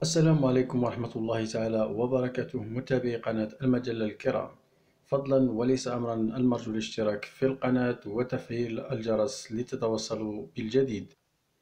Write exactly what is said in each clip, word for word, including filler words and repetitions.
السلام عليكم ورحمة الله تعالى وبركاته، متابعي قناة المجلة الكرام. فضلا وليس أمرا المرجو الاشتراك في القناة وتفعيل الجرس لتتوصلوا بالجديد.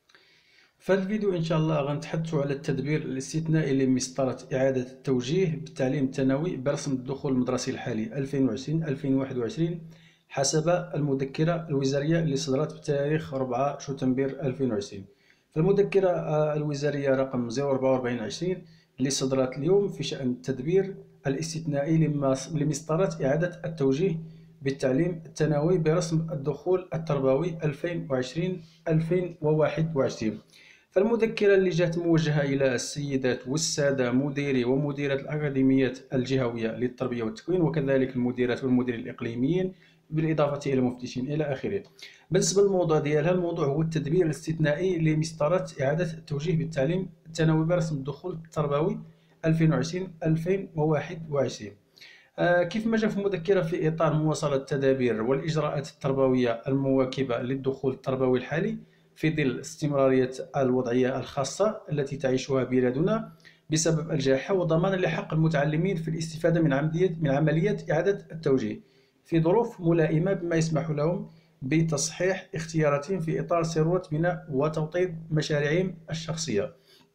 في هذا الفيديو إن شاء الله غنتحدثوا على التدبير الاستثنائي لمسطرة إعادة التوجيه بالتعليم الثانوي برسم الدخول المدرسي الحالي ألفين وعشرين ألفين وواحد وعشرين حسب المذكرة الوزارية اللي صدرت بتاريخ أربعة شتنبر ألفين وعشرين. فالمذكرة الوزارية رقم صفر أربعة وأربعين عشرين اللي صدرت اليوم في شأن التدبير الاستثنائي لمسطرة إعادة التوجيه بالتعليم الثانوي برسم الدخول التربوي ألفين وعشرين ألفين وواحد وعشرين. فالمذكرة اللي جات موجهة إلى السيدات والسادة مديري ومديرات الأكاديميات الجهوية للتربية والتكوين، وكذلك المديرات والمديرين الإقليميين، بالإضافة إلى المفتشين إلى آخره. بالنسبة للموضوع ديالها، الموضوع هو التدبير الاستثنائي لمسطرة إعادة التوجيه بالتعليم الثانوي برسم الدخول التربوي ألفين وعشرين ألفين وواحد وعشرين. آه، كيف ما جاء في المذكرة في إطار مواصلة التدابير والإجراءات التربوية المواكبة للدخول التربوي الحالي في ظل استمرارية الوضعية الخاصة التي تعيشها بلادنا بسبب الجائحة، وضمانا لحق المتعلمين في الاستفادة من عملية من عملية إعادة التوجيه في ظروف ملائمة بما يسمح لهم بتصحيح اختياراتهم في إطار سيرورة بناء وتوطيد مشاريعهم الشخصية.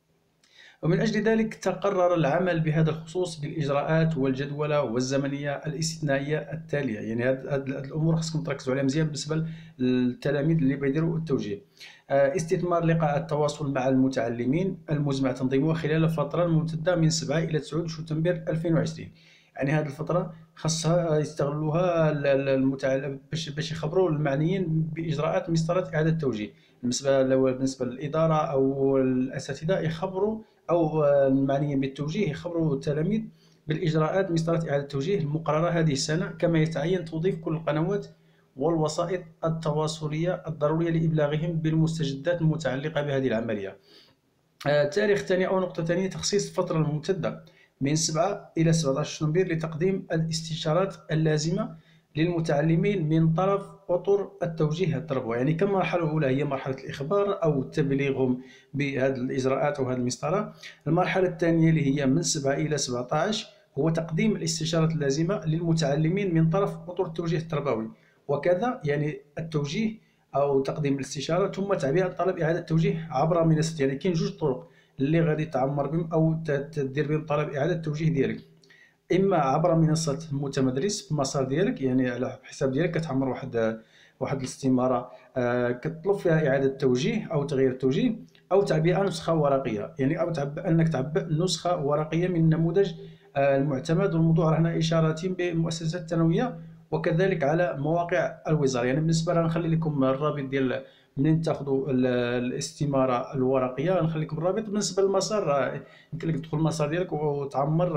ومن أجل ذلك تقرر العمل بهذا الخصوص بالإجراءات والجدولة والزمنية الاستثنائية التالية. يعني هذه الأمور خصكم تركزوا عليها مزيان بالنسبة للتلاميذ اللي بيديروا التوجيه. استثمار لقاء التواصل مع المتعلمين المزمع تنظيمه خلال فترة ممتدة من سبعة إلى تسعة شتنبر ألفين وعشرين. يعني هذه الفترة خاصها يستغلوها المتعلم باش باش يخبروا المعنيين بإجراءات مسطرة إعادة التوجيه. بالنسبة بالنسبة للإدارة أو الأساتذة يخبروا أو المعنيين بالتوجيه يخبروا التلاميذ بالإجراءات مسطرة إعادة التوجيه المقررة هذه السنة، كما يتعين توظيف كل القنوات والوسائط التواصلية الضرورية لإبلاغهم بالمستجدات المتعلقة بهذه العملية. تاريخ ثاني أو نقطة ثانية، تخصيص فترة ممتدة من سبعة إلى سبعة عشر شتنبر لتقديم الاستشارات اللازمة للمتعلمين من طرف أطر التوجيه التربوي. يعني كم مرحلة أولى هي مرحلة الإخبار أو تبليغهم بهذه الإجراءات أو هذه المسطرة. المرحلة الثانية اللي هي من سبعة إلى سبعة عشر هو تقديم الاستشارات اللازمة للمتعلمين من طرف أطر التوجيه التربوي، وكذا يعني التوجيه او تقديم الاستشاره ثم تعبئه طلب اعاده التوجيه عبر منصه. يعني كاين جوج طرق اللي غادي تعمر بهم او تدير بهم طلب اعاده التوجيه ديالك، اما عبر منصه متمدرس في المسار ديالك، يعني على الحساب ديالك كتعمر واحد واحد الاستماره آه كتطلب فيها اعاده التوجيه او تغيير التوجيه، او تعبئه نسخه ورقيه. يعني او تعبئ انك تعبئ نسخه ورقيه من النموذج آه المعتمد والموضوع هنا اشارات بالمؤسسات الثانويه وكذلك على مواقع الوزاره. يعني بالنسبه لنا نخلي لكم الرابط ديال منين تاخذوا الاستماره الورقيه، نخلي لكم الرابط. بالنسبه للمسار يمكن لك تدخل المسار ديالك وتعمر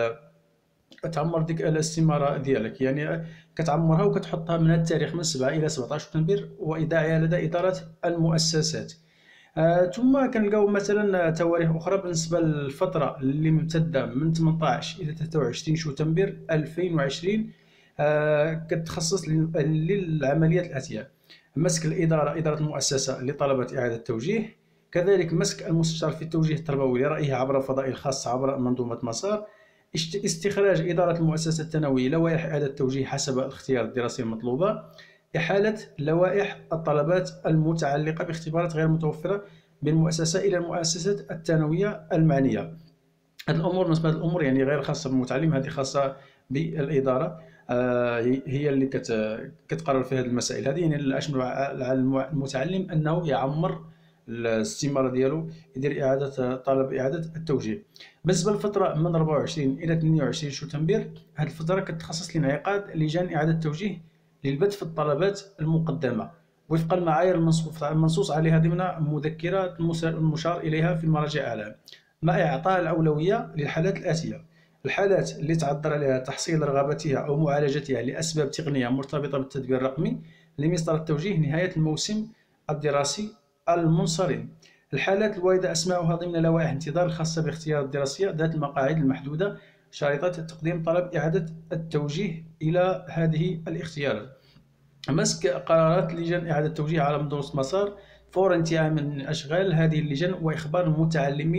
تعمر ديك الاستماره ديالك، يعني كتعمرها وكتحطها من هذا التاريخ من سبعة الى سبعة عشر شتنبر وايداعها لدى اداره المؤسسات. آه ثم كنلقاو مثلا تواريخ اخرى بالنسبه للفتره اللي ممتده من ثمانية عشر الى ثلاثة وعشرين شتنبر ألفين وعشرين. آه كتخصص للعمليات الاتيه: مسك الاداره اداره المؤسسه لطلبه اعاده التوجيه، كذلك مسك المستشار في التوجيه التربوي لرايه عبر فضائل خاصه عبر منظومه مسار، استخراج إدارة المؤسسة الثانوية لوائح إعادة التوجيه حسب الاختيار الدراسي المطلوبة، إحالة لوائح الطلبات المتعلقة باختبارات غير متوفرة بالمؤسسة إلى المؤسسة الثانوية المعنية. هذه الأمور بالنسبة للأمور يعني غير خاصة بالمتعلم، هذه خاصة بالإدارة، آه هي اللي كتقرر في هذه المسائل هذه. يعني الأشمل على المتعلم أنه يعمر الاستمارة ديالو، يدير إعادة طلب إعادة التوجيه. بالنسبة للفترة من أربعة وعشرين إلى ثمانية وعشرين شتنبر، هذه الفترة كتخصص لانعقاد لجان إعادة التوجيه للبت في الطلبات المقدمة وفق المعايير المنصوص عليها ضمن مذكرة المشار إليها في المراجع الأعلى، مع إعطاء الأولوية للحالات الآتية: الحالات اللي تعذر عليها تحصيل رغبتها أو معالجتها لأسباب تقنية مرتبطة بالتدبير الرقمي لمسطرة التوجيه نهاية الموسم الدراسي المنصرم، الحالات الواردة أسماؤها ضمن لوائح انتظار الخاصة باختيار الدراسية ذات المقاعد المحدودة شريطة تقديم طلب إعادة التوجيه إلى هذه الاختيارات، مسك قرارات لجان إعادة التوجيه على منظومة مسار فور انتهاء من أشغال هذه اللجان، وإخبار المتعلمين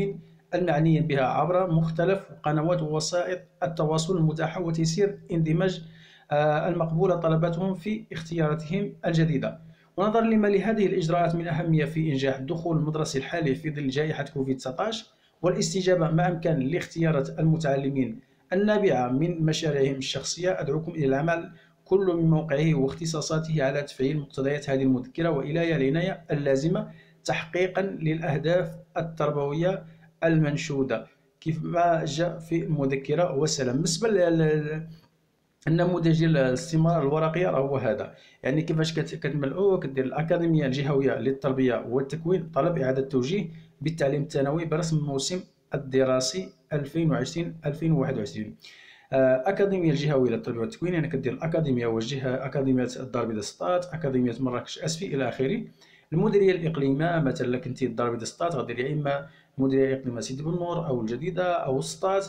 المعنيين بها عبر مختلف قنوات ووسائط التواصل المتاحة وتيسير اندماج آه، المقبول طلباتهم في اختياراتهم الجديدة. ونظرا لما لهذه الإجراءات من أهمية في إنجاح الدخول المدرسي الحالي في ظل جائحة كوفيد تسعة عشر والاستجابة ما أمكن لاختيارات المتعلمين النابعة من مشاريعهم الشخصية، أدعوكم إلى العمل كل من موقعه واختصاصاته على تفعيل مقتضيات هذه المذكرة وإلى العناية اللازمة تحقيقا للأهداف التربوية المنشودة كيف ما جاء في المذكرة. والسلام. بالنسبة النموذج ديال الاستمارة الورقية راه هو هذا، يعني كيفاش كتملؤو كدير الأكاديمية الجهوية للتربية والتكوين طلب إعادة توجيه بالتعليم الثانوي برسم الموسم الدراسي ألفين وعشرين ألفين وواحد وعشرين. أكاديمية الجهوية للتربية والتكوين يعني كدير الأكاديمية والجهة، أكاديمية الدار بيضاء سطات، أكاديمية مراكش أسفي إلى آخره. المديرية الإقليمية مثلا كنتي الدار بيضاء سطات غدير يا إما المديرية الإقليمية سيدي بنور أو الجديدة أو سطات.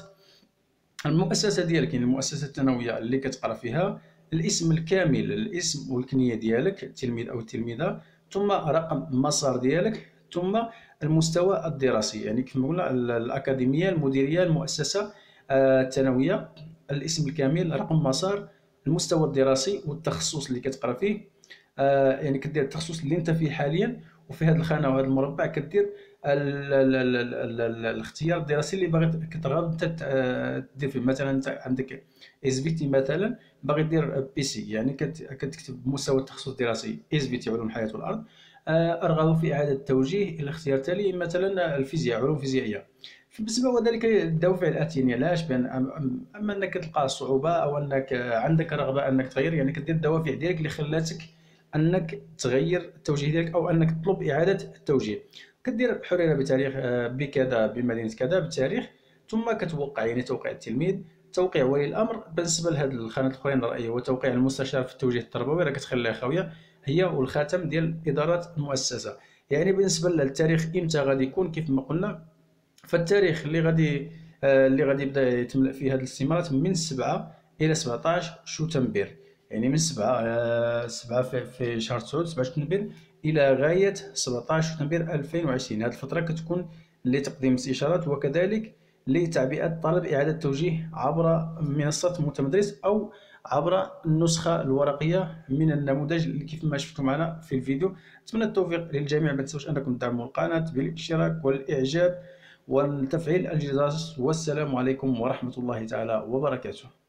المؤسسة ديالك يعني المؤسسة الثانوية اللي كتقرا فيها، الاسم الكامل، الاسم والكنية ديالك التلميذ أو التلميذة، ثم رقم المسار ديالك، ثم المستوى الدراسي. يعني كيف ما قلنا الأكاديمية، المديرية، المؤسسة آه، الثانوية، الاسم الكامل، رقم مسار، المستوى الدراسي والتخصص اللي كتقرا فيه. آه، يعني كدير التخصص اللي انت فيه حاليا، وفي هذه الخانه وهذا المربع كدير ال- ال- ال- ال- ال- الاختيار الدراسي اللي باغي كترغب انت ت- دير فيه. مثلا انت عندك اس في تي مثلا باغي دير بي سي، يعني كت- كتكتب مستوى التخصص الدراسي اس في تي علوم الحياه والارض. آه، ارغب في اعاده التوجيه الى اختيار تالي، مثلا الفيزياء علوم فيزيائيه. بالنسبه وذلك الدوافع الاتيه، علاش بان أم- اما انك تلقى صعوبه او انك عندك رغبه انك تغير، يعني كدير الدوافع ديالك اللي خلاتك انك تغير التوجيه ديالك او انك تطلب اعاده التوجيه. كدير حرر بتاريخ آه، بكذا بمدينه كذا بالتاريخ، ثم كتوقع يعني توقيع التلميذ، توقيع ولي الامر. بالنسبه لهاد الخانات الاخرين الراي وتوقيع المستشار في التوجيه التربوي راه كتخليها خاويه، هي والخاتم ديال اداره المؤسسه. يعني بالنسبه للتاريخ امتى غادي يكون كيف ما قلنا، فالتاريخ اللي غادي آه، اللي غادي يبدا يتملأ فيه هذه الاستمارات من سبعة الى سبعطاش شتنبر. يعني من سبعة آه، سبعة في, في شهر تسعود سبعة شتنبر الى غايه سبعطاش شتنبر ألفين وعشرين. هذه الفتره كتكون لتقديم الاستشارات وكذلك لتعبئه طلب اعاده التوجيه عبر منصه متمدرس او عبر النسخه الورقيه من النموذج اللي كيف ما شفتوا معنا في الفيديو. اتمنى التوفيق للجميع. ما تنسوش انكم تدعموا القناه بالاشتراك والاعجاب وتفعيل الجرس. والسلام عليكم ورحمة الله تعالى وبركاته.